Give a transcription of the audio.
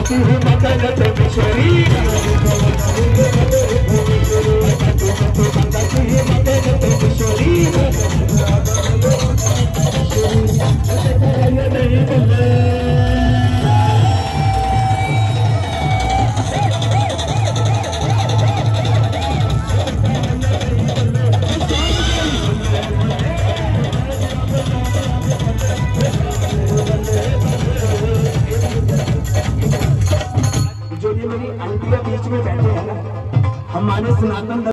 तू मदन तुम शरीर जो ये मेरी आंटियां बीच में बैठे हैं ना, हमारे सनातन